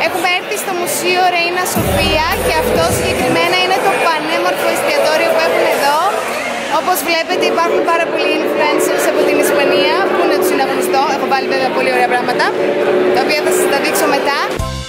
Έχουμε έρθει στο Μουσείο Ρέινα Σοφία και αυτό συγκεκριμένα είναι το πανέμορφο εστιατόριο που έχουν εδώ. Όπως βλέπετε υπάρχουν πάρα πολλοί influencers από την Ισπανία που να τους είναι γνωστό. Έχω βάλει βέβαια πολύ ωραία πράγματα, τα οποία θα σας τα δείξω μετά.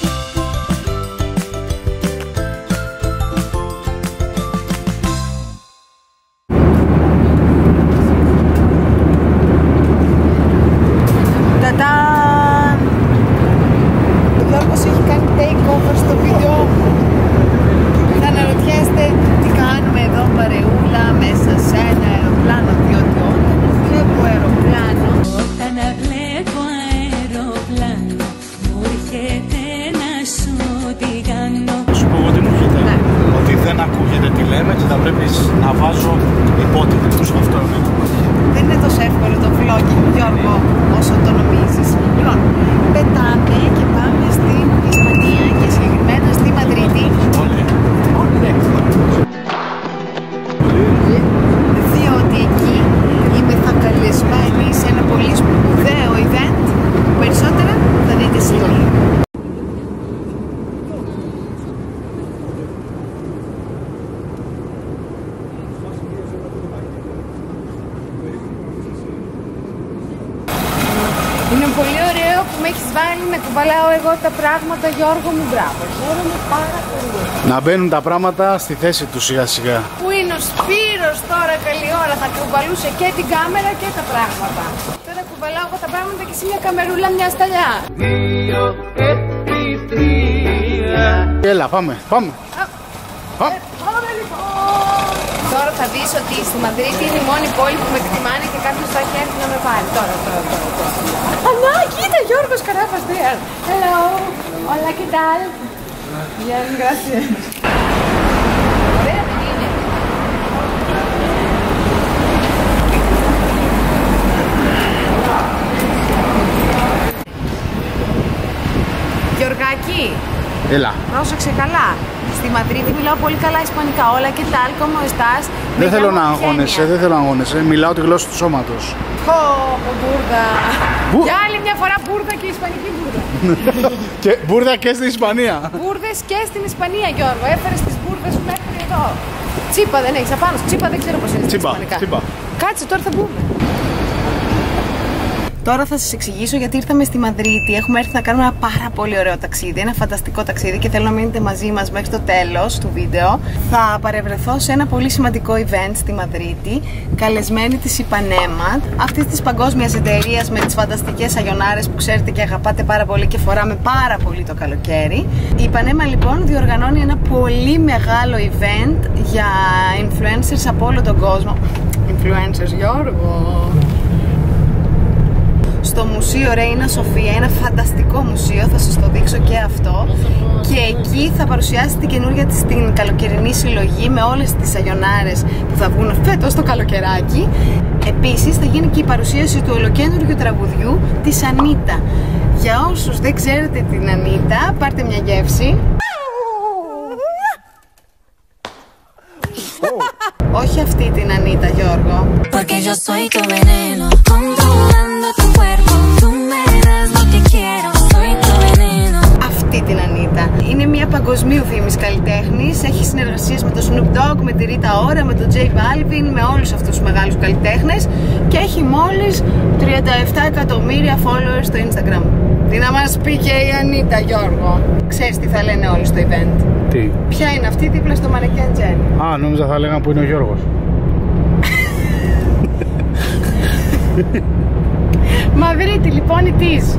Ο Γιώργος έχει κάνει take over στο βίντεο. Θα αναρωτιέστε τι κάνουμε εδώ παρεούλα μέσα σε ένα αεροπλάνο, διότι όταν βλέπω αεροπλάνο, μου έρχεται να σου τι κάνω. Σου πω εγώ τι μου έρχεται, ότι δεν ακούγεται τι λέμε και θα πρέπει να βάζω υπότιτλους. Αυτό είναι. Δεν είναι τόσο εύκολο το vlogging, Γιώργο, όσο το νομίζεις. Λοιπόν, πετάμε και πάμε στην Ισπανία και συγκεκριμένα στη Μαδρίτη. Διότι εκεί είμαι θα καλεσμένη σε ένα πολύ σπουδαίο event που περισσότερα θα δείτε σήμερα. Είναι πολύ ωραίο που με έχεις βάλει να κουβαλάω εγώ τα πράγματα, Γιώργο μου, μπράβο. Χαίρομαι πάρα πολύ. Να μπαίνουν τα πράγματα στη θέση του σιγά σιγά. Πού είναι ο Σπύρος τώρα, καλή ώρα, θα κουβαλούσε και την κάμερα και τα πράγματα. Τώρα κουβαλάω εγώ τα πράγματα και σε μια καμερούλα, μια σταλιά. Έλα, πάμε, πάμε. Πάμε λοιπόν. Τώρα θα δεις ότι στη Μαδρίτη είναι η μόνη πόλη που με εκτιμάνε και κάποιος θα έχει έρθει να με πάρει. Τώρα. Ανά, κοίτα, Γιώργος Καράφας there. Hello. Hola, ¿qué tal? Bien, gracias. Ωραία δεν είναι? Γιωργάκη. Έλα. Πρόσεξε καλά. Στη Μαδρίτη μιλάω πολύ καλά ισπανικά. Όλα και tal, ¿cómo estás? Δεν θέλω να αγώνεσαι, δεν θέλω να αγώνεσαι. Μιλάω τη γλώσσα του σώματος. Μπούρδα. Για άλλη μια φορά μπούρδα και ισπανική μπούρδα. Και μπούρδα και στην Ισπανία. Μπούρδες και στην Ισπανία, Γιώργο. Έφερες τις μπούρδες μέχρι εδώ. Τσίπα δεν έχεις απάνω. Τσίπα δεν ξέρω πώς είναι στα ισπανικά. Κάτσε, τώρα θα μπούμε. Τώρα θα σας εξηγήσω γιατί ήρθαμε στη Μαδρίτη. Έχουμε έρθει να κάνουμε ένα πάρα πολύ ωραίο ταξίδι, ένα φανταστικό ταξίδι και θέλω να μείνετε μαζί μας μέχρι το τέλος του βίντεο. Θα παρευρεθώ σε ένα πολύ σημαντικό event στη Μαδρίτη, καλεσμένη της Ipanema, αυτής της παγκόσμιας εταιρείας με τις φανταστικές αγιονάρες που ξέρετε και αγαπάτε πάρα πολύ και φοράμε πάρα πολύ το καλοκαίρι. Η Ipanema λοιπόν διοργανώνει ένα πολύ μεγάλο event για influencers από όλο τον κόσμο. Influencers, Γιώργο! Στο Μουσείο Ρέινα Σοφία, ένα φανταστικό μουσείο, θα σας το δείξω και αυτό. Και εκεί θα παρουσιάσει την καινούργια της την καλοκαιρινή συλλογή με όλες τις αγιονάρες που θα βγουν φέτος το καλοκαιράκι. Επίσης θα γίνει και η παρουσίαση του ολοκένουργιου τραγουδιού της Ανίτα. Για όσους δεν ξέρετε την Ανίτα, πάρτε μια γεύση. Όχι αυτή την Ανίτα, Γιώργο. Αυτή την Ανίτα. Είναι μια παγκοσμίου φήμης καλλιτέχνης. Έχει συνεργασίες με το Snoop Dogg, με τη Rita Ora, με τον J Balvin, με όλους αυτούς τους μεγάλους καλλιτέχνες. Και έχει μόλις 37 εκατομμύρια followers στο Instagram. Τι να μας πει και η Ανίτα, Γιώργο. Ξέρεις τι θα λένε όλοι στο event? Τι? Ποια είναι αυτή δίπλα στο μανεκέν Τζένι? Α, νόμιζα θα λέγανε που είναι ο Γιώργος. Μαδρίτη λοιπόν it is.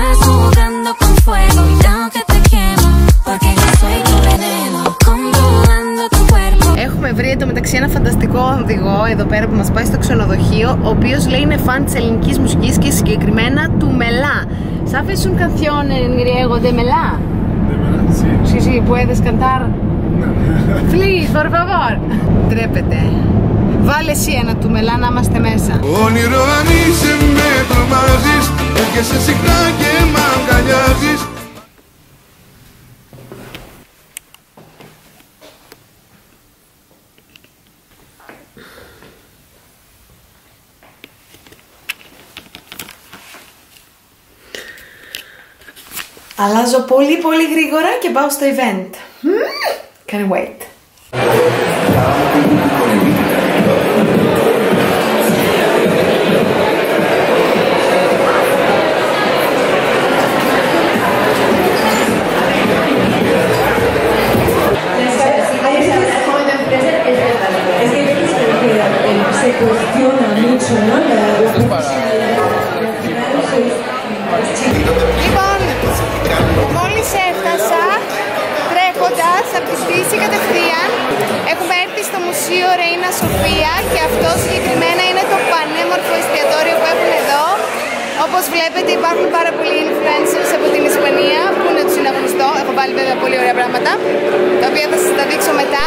Έχουμε βρει εντωμεταξύ ένα φανταστικό οδηγό εδώ πέρα που μας πάει στο ξενοδοχείο, ο οποίος λέει είναι φαν της ελληνικής μουσικής και συγκεκριμένα του Μελά. ¿Sabes un canción en griego de Melá? De Melá, sí. Sí, sí, ¿puedes cantar? Please, por favor. Ντρέπεται. Βάλε εσύ ένα του Μελά να είμαστε μέσα. Όνειρο αν είσαι με τρομάζεις, έρχεσαι συχνά και μ' αγκαλιάζεις. Αλλάζω πολύ γρήγορα και πάω στο event. Can't wait. Λοιπόν, μόλις έφτασα τρέχοντας από τη πτήση κατευθείαν. Έχουμε έρθει στο Μουσείο Ρέινα Σοφία και αυτό συγκεκριμένα είναι το πανέμορφο εστιατόριο που έχουν εδώ. Όπως βλέπετε υπάρχουν πάρα πολλοί influencers από την Ισπανία που είναι τους είναι γνωστό. Έχω βάλει βέβαια πολύ ωραία πράγματα τα οποία θα σας τα δείξω μετά.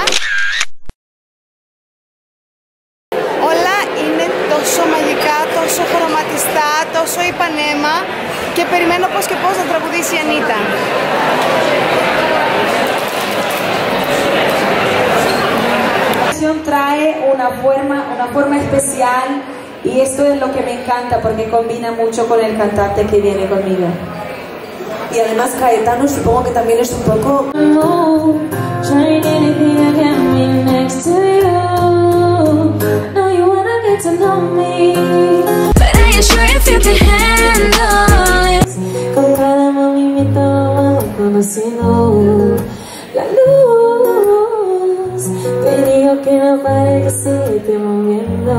Όλα είναι τόσο μαγικά, τόσο χρωματιστά, τόσο Ιπανέμα και περιμένω πώς και πώς να τραγουδήσει η Ανίτα. Trae una forma especial y esto es lo que me encanta porque combina mucho con el cantante que viene conmigo. Y además Caetano supongo que también es un poco... Con cada movimiento vamos conociendo la luz. Te digo que no pare, que se esté moviendo.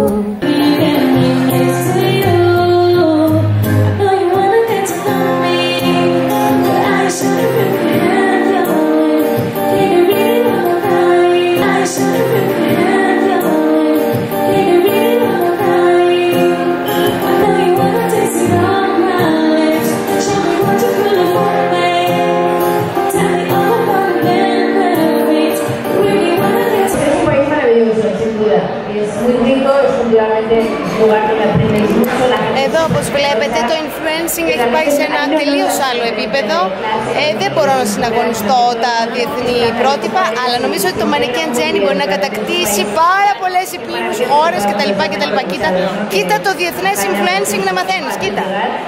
Εδώ όπως βλέπετε το influencing έχει πάει σε ένα τελείως άλλο επίπεδο. Δεν μπορώ να συναγωνιστώ τα διεθνή πρότυπα, αλλά νομίζω ότι το Mannequin Jenny μπορεί να κατακτήσει πάρα πολλές υπήρους χώρες κτλ. Κοίτα το διεθνές influencing να μαθαίνεις, κοίτα.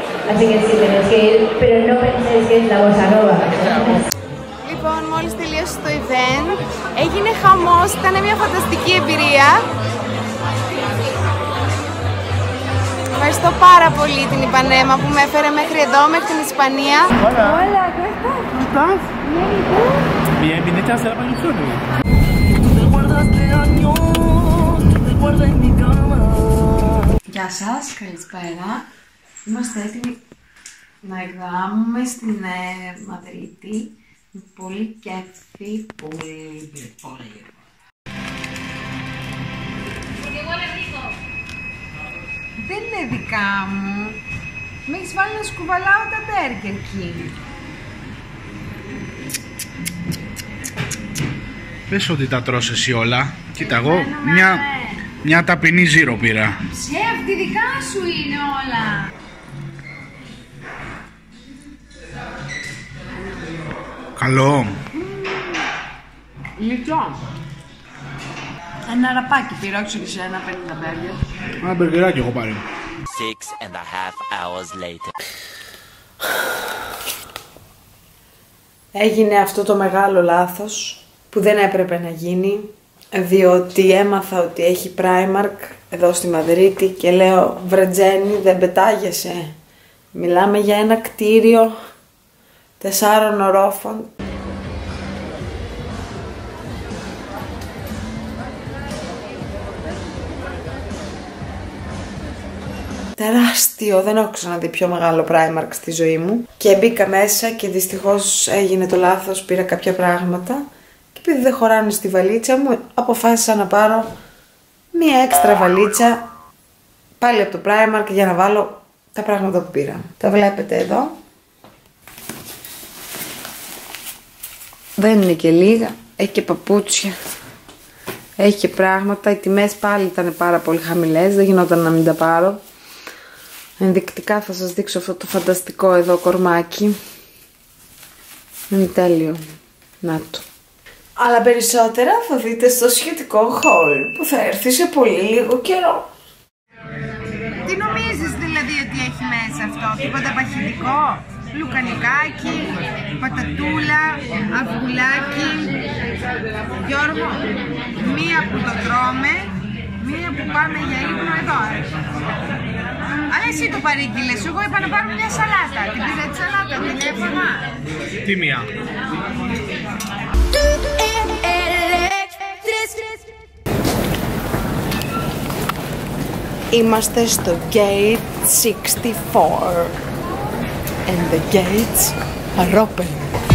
Λοιπόν, μόλις τελείωσε το event, έγινε χαμός, ήταν μια φανταστική εμπειρία. Ευχαριστώ πάρα πολύ την Ιπανέμα που με έφερε μέχρι εδώ, μέχρι την Ισπανία. Hola, ¿cómo estás? Bien, ¿y tú? Bien, viniste a hacer la producción. Γεια σας, καλησπέρα. Είμαστε έτοιμοι να εκδράμουμε στην Μαδρίτη. Με πολύ κέφι, πολύ. Δεν είναι δικά μου. Με έχεις βάλει να σκουβαλάω τα Burger King. Πες ότι τα τρως εσύ όλα. Κοίτα, εγώ μια ταπεινή ζύρο πήρα. Σεφ, τη δικά σου είναι όλα. Καλό. Λιτό. Ένα ραπάκι πήρα, όχι σε ένα 50 μπέργκερ. Ένα μπεργκεράκι έχω πάρει. 6.5 hours later. Έγινε αυτό το μεγάλο λάθος που δεν έπρεπε να γίνει, διότι έμαθα ότι έχει Primark εδώ στη Μαδρίτη και λέω βρετζένι, δεν πετάγεσαι. Μιλάμε για ένα κτίριο 4 ορόφων. Τεράστιο, δεν έχω ξαναδεί πιο μεγάλο Primark στη ζωή μου. Και μπήκα μέσα και δυστυχώς έγινε το λάθος, πήρα κάποια πράγματα και επειδή δεν χωράνε στη βαλίτσα μου, αποφάσισα να πάρω μία έξτρα βαλίτσα πάλι από το Primark για να βάλω τα πράγματα που πήρα. Τα βλέπετε εδώ. Δεν είναι και λίγα, έχει και παπούτσια, έχει και πράγματα. Οι τιμές πάλι ήταν πάρα πολύ χαμηλές, δεν γινόταν να μην τα πάρω. Ενδεικτικά θα σας δείξω αυτό το φανταστικό εδώ κορμάκι. Είναι τέλειο. Να το. Αλλά περισσότερα θα δείτε στο σχετικό haul που θα έρθει σε πολύ λίγο καιρό. Τι νομίζεις δηλαδή ότι έχει μέσα αυτό, τίποτα παχυντικό? λουκανικάκι, πατατούλα, αυγουλάκι. Γιώργο, μία που το τρώμε, μία που πάμε για ύπνο εδώ. Αλλά εσύ το παρήγγειλες, εγώ είπα να πάρουμε μια σαλάτα. Την πήρα τη σαλάτα, την έφαγα. Τι μία? Είμαστε στο Gate 64 and the gates are open.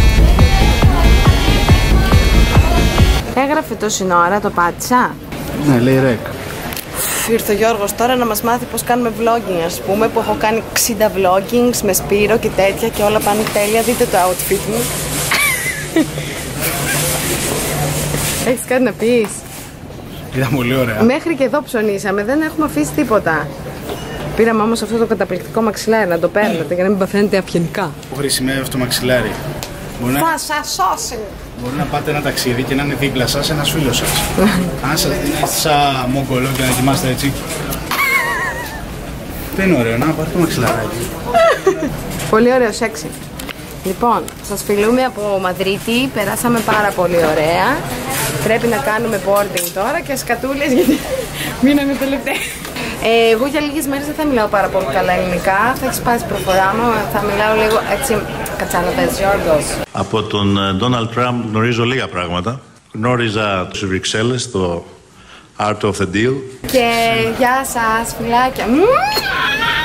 Έγραφε τόση ώρα, το πάτησα. Ναι, λέει ρεκ. Ήρθε ο Γιώργος τώρα να μας μάθει πως κάνουμε vlogging, ας πούμε, που έχω κάνει 60 vloggings με Σπύρο και τέτοια και όλα πάνε τέλεια. Δείτε το outfit μου. Έχεις κάτι να πεις? Ήταν πολύ ωραία. Μέχρι και εδώ ψωνίσαμε, δεν έχουμε αφήσει τίποτα. Πήραμε όμως αυτό το καταπληκτικό μαξιλάρι να το παίρνετε για να μην παθαίνετε αυγενικά. Που χρησιμεύει αυτό το μαξιλάρι. Θα σας σώσει. Μπορεί να πάτε ένα ταξίδι και να είναι δίπλα σας ένας φίλος σας. Αν σας δίνει σαν μογκολό και να κοιμάστε έτσι. Δεν είναι ωραίο να πάρει το μαξιλαράκι. Πολύ ωραίο, σεξι. Λοιπόν, σας φιλούμε από Μαδρίτη, περάσαμε πάρα πολύ ωραία. Πρέπει να κάνουμε boarding τώρα και σκατούλες γιατί μείναμε τελευταίοι. Εγώ για λίγες μέρες δεν θα μιλάω πάρα πολύ καλά ελληνικά, θα έχει σπάσει προφορά μου, θα μιλάω λίγο έτσι κατσάνατες. Γιώργος. Από τον Donald Trump γνωρίζω λίγα πράγματα. Γνώριζα στις Βρυξέλλες το Art of the Deal. Και γεια σας, φιλάκια.